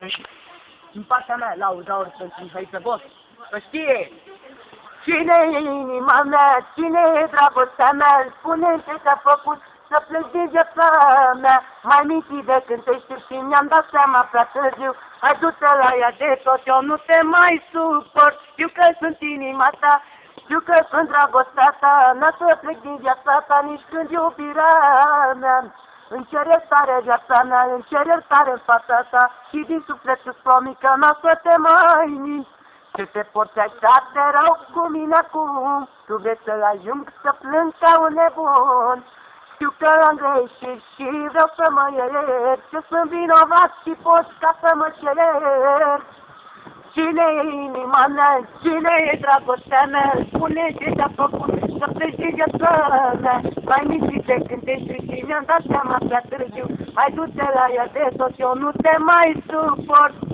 Din partea mea, lauda ori pentru Mihai Zăbos. Să știe! Cine-i inima mea, cine-i dragostea mea, spune ce ți-a făcut să pleci din viața mea. Mai minți de când te știu și mi-am dat seama prea târziu. Hai du-te la ea de tot, eu nu te mai suport. Știu că sunt inima ta, știu că sunt dragostea ta. N-a să plec din viața ta nici când iubirea mea. Îmi cer iertare viața mea, îmi cer iertare în fața ta. Și din suflet îți promit că n-a să te mai minți. Ce te porți așa de rău cu mine acum? Tu vrei să ajung să plâng ca un nebun. Știu că am greșit și vreau să mă iert, că sunt vinovat și poți ca să mă cer. Cine-i inima mea, cine-i dragostea mea, spune ce ți-a făcut să pleci din viața mea. Mai minți de când te știu și mi-am dat seama prea târziu. Hai du-te la ea de tot, eu nu te mai suport.